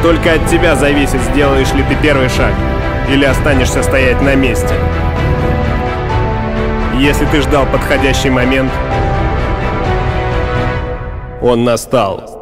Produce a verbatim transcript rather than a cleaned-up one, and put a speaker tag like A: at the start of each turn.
A: Только от тебя зависит, сделаешь ли ты первый шаг или останешься стоять на месте. Если ты ждал подходящий момент, он настал.